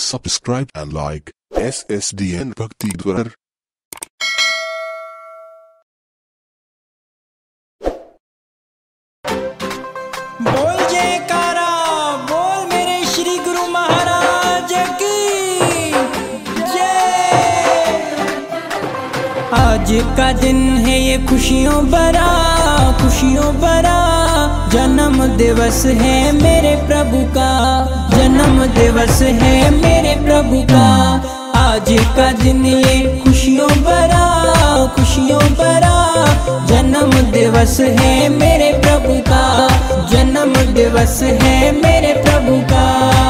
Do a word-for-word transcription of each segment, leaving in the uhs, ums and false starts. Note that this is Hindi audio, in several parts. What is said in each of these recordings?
subscribe and like S S D N Bhakti Dwar. बोल जयकारा बोल मेरे श्री गुरु महाराज की जय। आज का दिन है ये खुशियों भरा, खुशियों भरा जन्म दिवस है मेरे प्रभु का, जन्म दिवस है मेरे प्रभु का। आज का दिन ये खुशियों भरा, खुशियों भरा जन्म दिवस है मेरे प्रभु का, जन्म दिवस है मेरे प्रभु का।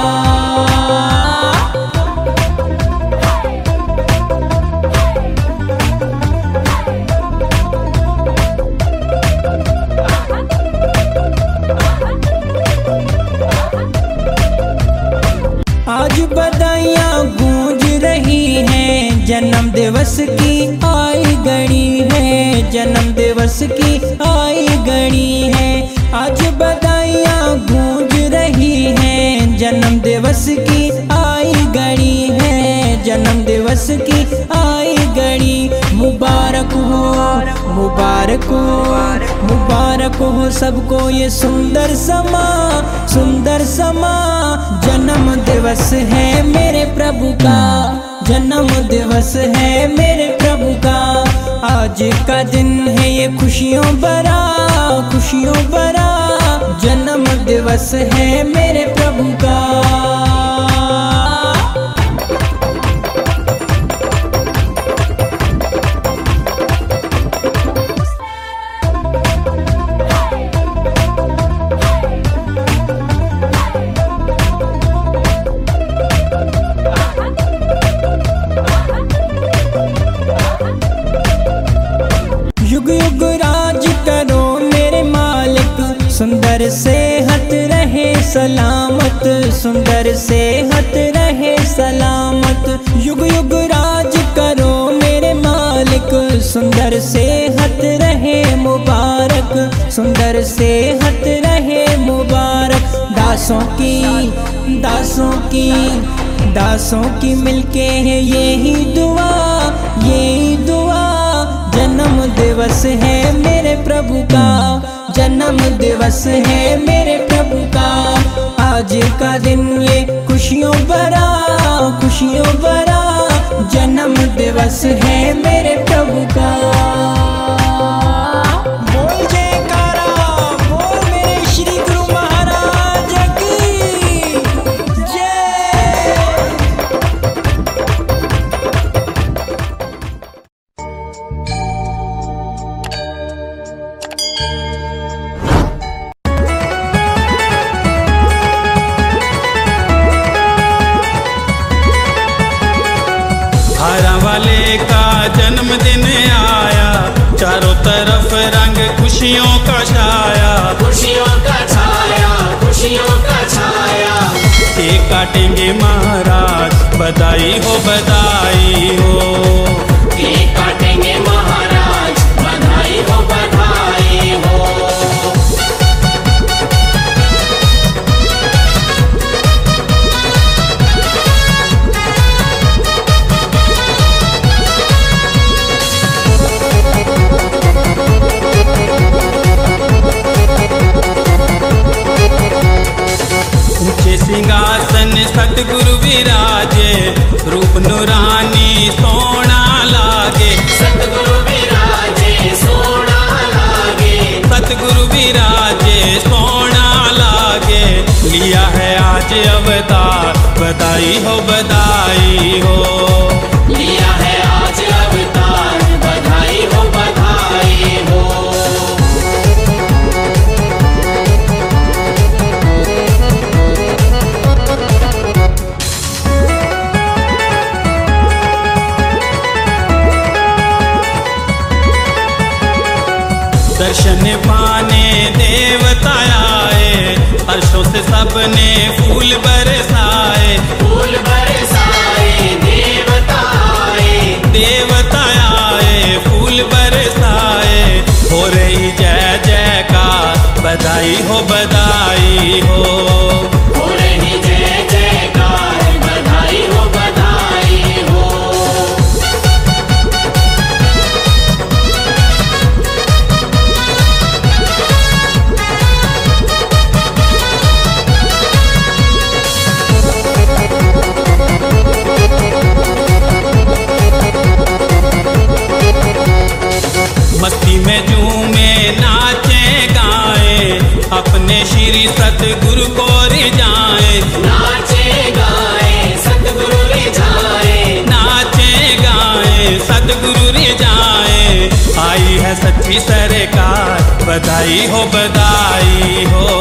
आज बधाइयाँ गूंज रही हैं, जन्म दिवस की आई घड़ी है, जन्म दिवस की आई घड़ी है। आज बधाइयाँ गूंज रही हैं, जन्म दिवस की आई घड़ी है, जन्म दिवस की आई घड़ी। मुबारक हो, मुबारक हो, मुबारक हो सबको ये सुंदर समा, सुंदर समा। जन्म दिवस है मेरे प्रभु का, जन्म दिवस है मेरे प्रभु का। आज का दिन है ये खुशियों भरा, खुशियों भरा जन्म दिवस है मेरे प्रभु का। युग युग राज करो मेरे मालिक, सुंदर सेहत रहे सलामत, सुंदर सेहत रहे सलामत। युग युग राज करो मेरे मालिक, सुंदर सेहत रहे मुबारक, सुंदर सेहत रहे मुबारक। दासों की, दासों की, दासों की मिलके है यही दुआ, यही दुआ। जन्म दिवस है मेरे प्रभु का, जन्म दिवस है मेरे प्रभु का। आज का दिन ये खुशियों भरा, खुशियों भरा जन्म दिवस है मेरे प्रभु का। बोल जयकारा बोल मेरे श्री गुरु महाराज की जय। वाले का जन्मदिन आया, चारों तरफ रंग खुशियों का छाया, खुशियों का छाया, खुशियों का छाया। केक काटेंगे महाराज, बधाई हो बधाई हो। केक काटेंगे महाराज, बधाई हो बधाई हो। सिंहासन सतगुरु विराजे, रूप नूरानी सोना लागे, सतगुरु विराजे सोना लागे, सतगुरु विराजे सोना लागे। लिया है आज अवतार, बधाई हो बधाई हो। लिया है आज अवतार, बधाई हो बधाई हो। दर्शन पाने देवता आए, हर्षों से सबने फूल बरसाए, फूल बरसाए देवता आए, देवता आए फूल बरसाए। हो रही जय जयकार, बधाई हो बधाई हो। हो रही जय जयकार, बधाई हो बधाई हो बधाई हो।